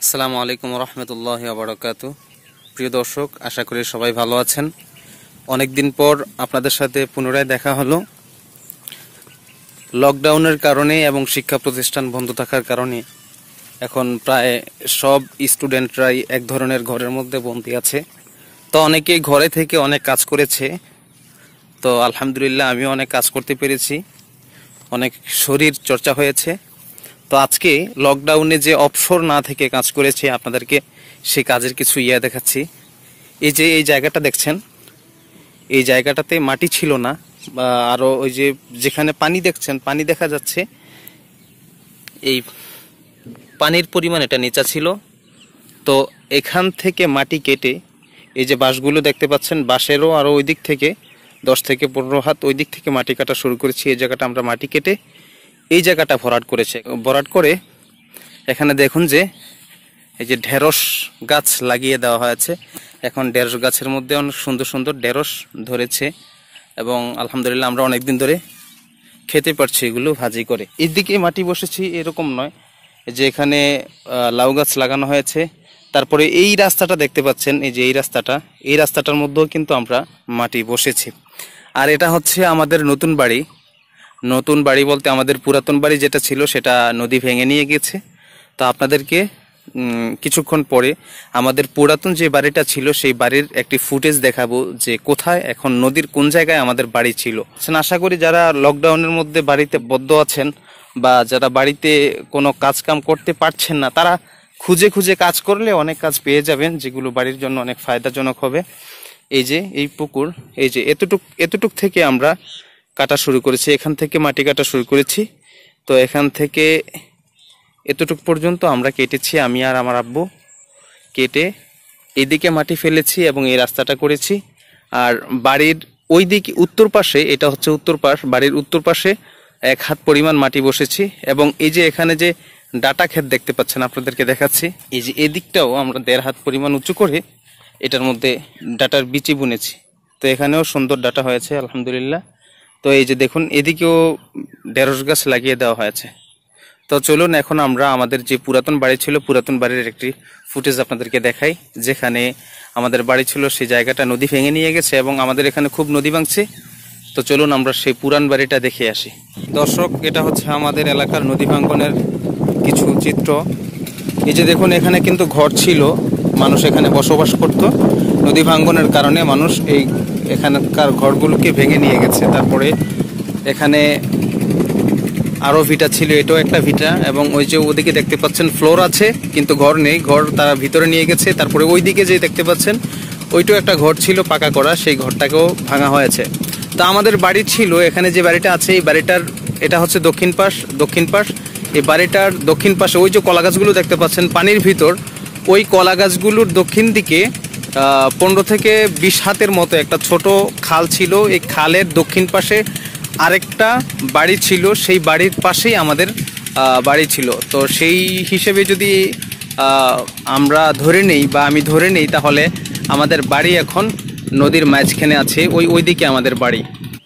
আসসালামু আলাইকুম রহমতুল্লাহি ওয়া বারাকাতু। প্রিয় দর্শক, আশা করি সবাই ভালো আছেন। অনেক দিন পর আপনাদের সাথে পুনরায় দেখা হলো। লকডাউনের কারণে এবং শিক্ষা প্রতিষ্ঠান বন্ধ থাকার কারণে এখন প্রায় সব স্টুডেন্টরাই এক ধরনের ঘরের মধ্যে বন্দী আছে। তো অনেকেই ঘরে থেকে অনেক কাজ করেছে। তো আলহামদুলিল্লাহ আমিও অনেক কাজ করতে পেরেছি, অনেক শরীর চর্চা হয়েছে। তো আজকে লকডাউনে যে অবসর না থেকে কাজ করেছি আপনাদেরকে সেই কাজের কিছু দেখাচ্ছি। এই যে এই জায়গাটা দেখছেন, এই জায়গাটাতে মাটি ছিল না, বা আরো ওই যে যেখানে পানি দেখছেন, পানি দেখা যাচ্ছে, এই পানির পরিমাণ এটা নিচা ছিল। তো এখান থেকে মাটি কেটে এই যে বাঁশগুলো দেখতে পাচ্ছেন, বাঁশেরও আরো ওই দিক থেকে 10 থেকে 15 হাত ওই দিক থেকে মাটি কাটা শুরু করেছি। এই জায়গাটা আমরা মাটি কেটে এই জায়গাটা ভরাট করে এখানে দেখুন যে এই যে ঢেঁড়স গাছ লাগিয়ে দেওয়া হয়েছে। এখন ঢেঁড়স গাছের মধ্যে অনেক সুন্দর সুন্দর ঢেঁড়স ধরেছে এবং আলহামদুলিল্লাহ আমরা অনেকদিন ধরে খেতে পারছি এগুলো ভাজি করে। এদিকে মাটি বসেছি এরকম নয়, যে এখানে লাউ গাছ লাগানো হয়েছে। তারপরে এই রাস্তাটা দেখতে পাচ্ছেন, এই যে এই রাস্তাটার মধ্যেও কিন্তু আমরা মাটি বসেছি। আর এটা হচ্ছে আমাদের নতুন বাড়ি বলতে আমাদের পুরাতন বাড়ি যেটা ছিল সেটা নদী ভেঙে নিয়ে গেছে। তো আপনাদেরকে কিছুক্ষণ পরে আমাদের পুরাতন যে বাড়িটা ছিল সেই বাড়ির একটি ফুটেজ দেখাবো, যে কোথায় এখন নদীর কোন জায়গায় আমাদের বাড়ি ছিল। আশা করি যারা লকডাউনের মধ্যে বাড়িতে বদ্ধ আছেন বা যারা বাড়িতে কোনো কাজ কাম করতে পারছেন না, তারা খুঁজে খুঁজে কাজ করলে অনেক কাজ পেয়ে যাবেন, যেগুলো বাড়ির জন্য অনেক ফায়দাজনক হবে। এই যে এই পুকুর, এই যে এতটুক থেকে আমরা কাটা শুরু করেছি, এখান থেকে মাটি কাটা শুরু করেছি। তো এখান থেকে এতটুক পর্যন্ত আমরা কেটেছি, আমি আর আমার আব্বু কেটে এদিকে মাটি ফেলেছি এবং এই রাস্তাটা করেছি। আর বাড়ির ওই দিকে উত্তর পাশে, এটা হচ্ছে উত্তর পাশ, বাড়ির উত্তর পাশে 1 হাত পরিমাণ মাটি বসেছি। এবং এই যে এখানে যে ডাটা ক্ষেত দেখতে পাচ্ছেন, আপনাদেরকে দেখাচ্ছি, এই যে এদিকটাও আমরা 1.5 হাত পরিমাণ উঁচু করে এটার মধ্যে ডাটার বিচি বুনেছি। তো এখানেও সুন্দর ডাটা হয়েছে আলহামদুলিল্লাহ। তো এই যে দেখুন, এদিকেও ঢেঁড়স গাছ লাগিয়ে দেওয়া হয়েছে। তো চলুন এখন আমরা আমাদের যে পুরাতন বাড়ি ছিল, পুরাতন বাড়ির একটি ফুটেজ আপনাদেরকে দেখাই। যেখানে আমাদের বাড়ি ছিল সেই জায়গাটা নদী ভেঙে নিয়ে গেছে এবং আমাদের এখানে খুব নদী ভাঙছে। তো চলুন আমরা সেই পুরান বাড়িটা দেখে আসি। দর্শক, এটা হচ্ছে আমাদের এলাকার নদী ভাঙ্গনের কিছু চিত্র। এই যে দেখুন, এখানে কিন্তু ঘর ছিল, মানুষ এখানে বসবাস করত। নদী ভাঙ্গনের কারণে মানুষ এখানকার ঘরগুলোকে ভেঙে নিয়ে গেছে। তারপরে এখানে আরো ভিটা ছিল, এটাও একটা ভিটা। এবং ওই যে ওদিকে দেখতে পাচ্ছেন ফ্লোর আছে কিন্তু ঘর নেই, ঘর তারা ভিতরে নিয়ে গেছে। তারপরে ওই দিকে যে দেখতে পাচ্ছেন ওইটাও একটা ঘর ছিল পাকা করা, সেই ঘরটাকেও ভাঙা হয়েছে। তো আমাদের বাড়ি ছিল এখানে, যে বাড়িটা আছে এই বাড়িটার, এটা হচ্ছে দক্ষিণ পাশ। এই বাড়িটার দক্ষিণ পাশে ওই যে কলা গাছগুলো দেখতে পাচ্ছেন পানির ভিতর, ওই কলা গাছগুলোর দক্ষিণ দিকে 15 থেকে 20 হাতের মতো একটা ছোট খাল ছিল। এই খালের দক্ষিণ পাশে আরেকটা বাড়ি ছিল, সেই বাড়ির পাশেই আমাদের বাড়ি ছিল। তো সেই হিসেবে যদি আমরা ধরে নেই বা আমি ধরে নেই, তাহলে আমাদের বাড়ি এখন নদীর মাঝখানে আছে, ওই দিকে আমাদের বাড়ি।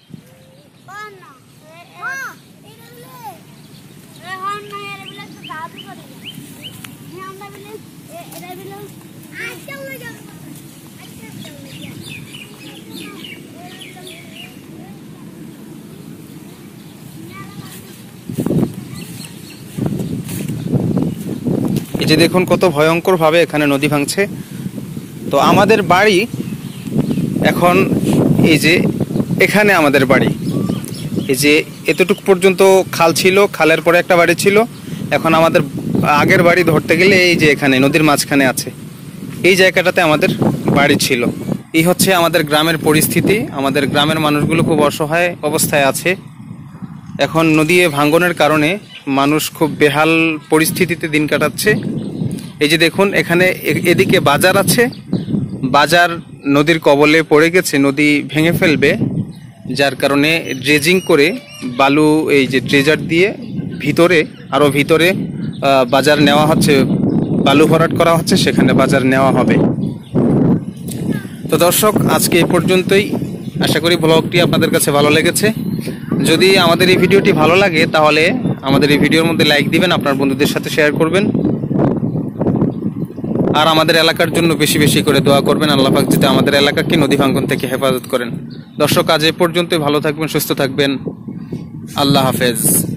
এই যে দেখুন কত ভয়ঙ্কর ভাবে এখানে নদী ভাঙছে। তো আমাদের বাড়ি এখন এই যে এখানে আমাদের বাড়ি, এই যে এতটুক পর্যন্ত খাল ছিল, খালের পরে একটা বাড়ি ছিল। এখন আমাদের আগের বাড়ি ধরতে গেলে এই যে এখানে নদীর মাঝখানে আছে, এই জায়গাটাতে আমাদের বাড়ি ছিল। এই হচ্ছে আমাদের গ্রামের পরিস্থিতি। আমাদের গ্রামের মানুষগুলো খুব অসহায় অবস্থায় আছে। এখন নদী ভাঙ্গনের কারণে মানুষ খুব বেহাল পরিস্থিতিতে দিন কাটাচ্ছে। এই যে দেখুন, এখানে এদিকে বাজার আছে, বাজার নদীর কবলে পড়ে গেছে, নদী ভেঙে ফেলবে, যার কারণে ড্রেজিং করে বালু এই যে ড্রেজার দিয়ে আরো ভিতরে বাজার নেওয়া হচ্ছে, বালু ভরাট করা হচ্ছে, সেখানে বাজার নেওয়া হবে। তো দর্শক, আজকে এই পর্যন্তই। আশা করি ব্লগটি আপনাদের কাছে ভালো লেগেছে। যদি আমাদের এই ভিডিওটি ভালো লাগে তাহলে আমাদের এই ভিডিওর মধ্যে লাইক দিবেন, আপনার বন্ধুদের সাথে শেয়ার করবেন। আর আমাদের এলাকার জন্য বেশি বেশি করে দোয়া করবেন। আল্লাহ পাক যাতে আমাদের এলাকাকে নদী ভাঙ্গন থেকে হেফাজত করেন। দর্শক, আজ এ পর্যন্তই। ভালো থাকবেন, সুস্থ থাকবেন। আল্লাহ হাফেজ।